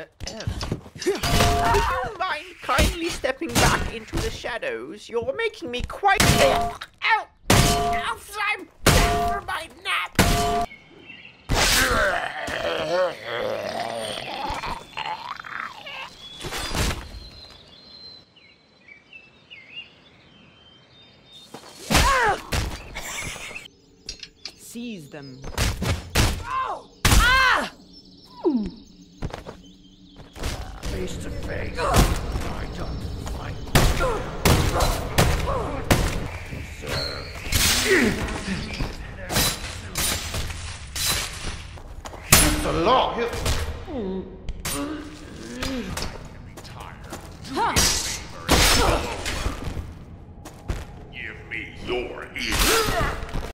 Would you mind kindly stepping back into the shadows? You're making me quite... Ow! I'm down for my nap! Seize them. Oh! Ah! Face to face. I don't fight. It's a lot. Huh.